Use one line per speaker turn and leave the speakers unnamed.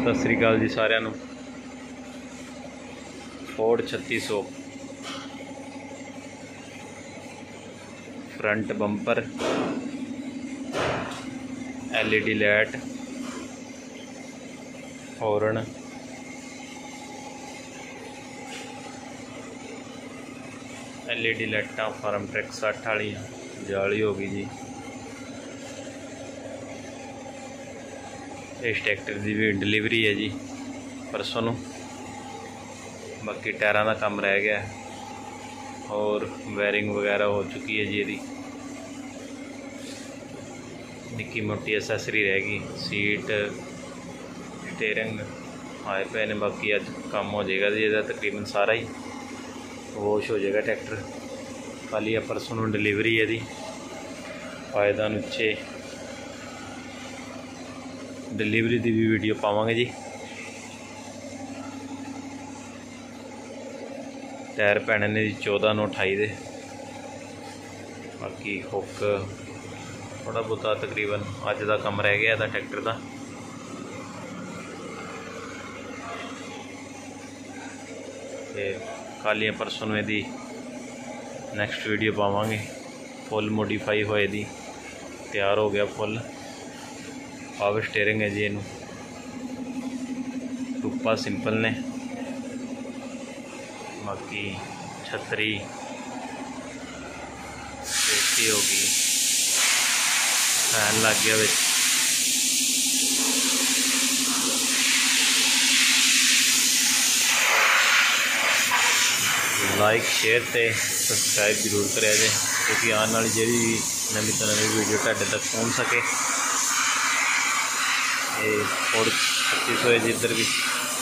सत श्री अकाल जी सारिਆਂ ਨੂੰ। Ford 3600 front bumper, LED light, horn, LED लाइटां, फार्म ट्रैक 60 वाली जाली हो गई जी। इस ट्रैक्टर की भी डिलीवरी है जी परसों नूं। बाकी टायरां का काम रह गया और वायरिंग वगैरह हो चुकी है जी। ये निक्की मोटी एसेसरी रह गई, सीट स्टेयरिंग आए पे ने। बाकी अज काम हो जाएगा जी, इसका तकरीबन सारा ही वॉश हो जाएगा ट्रैक्टर। कल या परसों नूं डिलीवरी है जी। पायदान उच्चे डिलीवरी की भी वीडियो पावांगे जी। टायर पैने ने जी 14/9/28 दे। बाकी हुक थोड़ा बहुता तकरीबन अज का काम रह गया था ट्रैक्टर का। कल या परसों में दी नैक्सट वीडियो पावांगे। फुल मोडिफाई होए दी तैयार हो गया फुल। पावर स्टेयरिंग है जी। इनू टुप्पा सिंपल ने। बाकी छतरी सेफ्टी हो गई, फैन लग गया बिच। लाइक शेयर ते सबसक्राइब जरूर करें जे, क्योंकि आने वाली जी नवी तो नवी वीडियो तुहाडे तक पहुँच सके। फोर्ड 3600 है जी। इधर भी